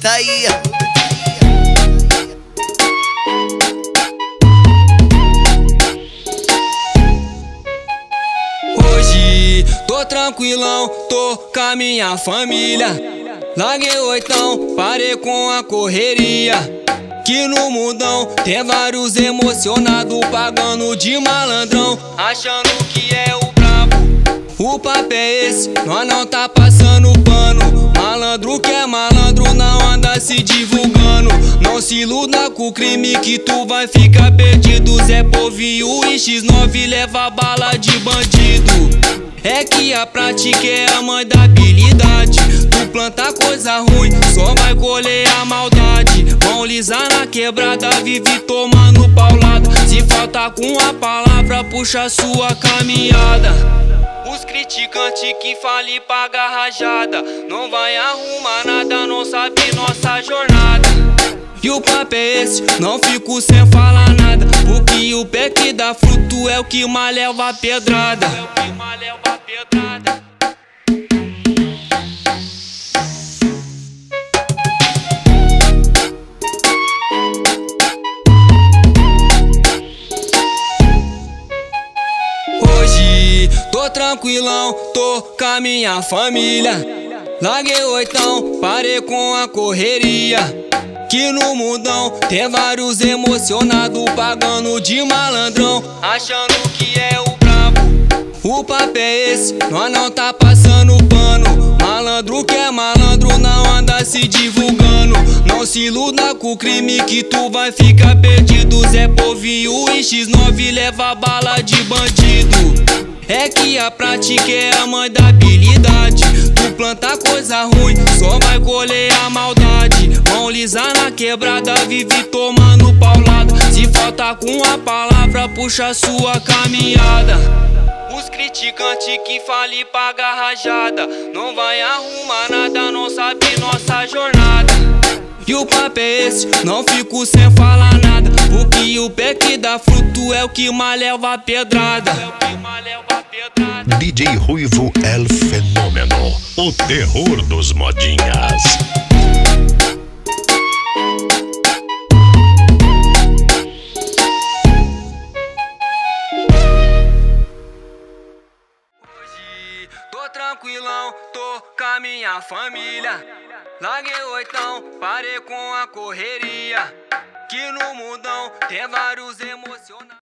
tá aí. Hoje tô tranquilão, tô com a minha família. Larguei oitão, parei com a correria. Que no mundão tem vários emocionados pagando de malandrão, achando que é o brabo. O papo é esse, nós não tá passando pano. Malandro que é malandro não anda se divulgando. Não se iluda com o crime que tu vai ficar perdido. Zé Povinho e X9 leva bala de bandido. É que a prática é a mãe da habilidade. Tu planta coisa ruim, só vai colher a maldade. Mão lisa na quebrada, vive tomando paulada. Se falta com a palavra, puxa sua caminhada. Os criticantes que falem paga rajada. Não vai arrumar nada, não sabe nossa jornada. E o papo é esse, não fico sem falar nada. Porque o pé que dá fruto é o que mais leva a pedrada. Hoje tô tranquilão, tô com a minha família. Larguei oitão, parei com a correria. Que no mundão tem vários emocionados pagando de malandrão, achando que é o brabo. O papo é esse, nós não tá passando pano. Malandro que é malandro não anda se divulgando. Não se iluda com o crime que tu vai ficar perdido. Zé Povinho e X9 leva bala de bandido. É que a prática é a mãe da habilidade. Tu planta coisa ruim, só vai colher a maldade. Mão lisa na quebrada, vive tomando paulada. Se falta com a palavra, puxa sua caminhada. Os criticantes que falem paga rajada. Não vai arrumar nada, não sabe nossa jornada. E o papo é esse, não fico sem falar nada. Porque o pé que dá fruto é o que mais leva a pedrada. DJ Ruivo El Fenômeno, o terror dos modinhas. Hoje tô tranquilão, tô com a minha família. Larguei oitão, parei com a correria. Que no mundão tem vários emocionados.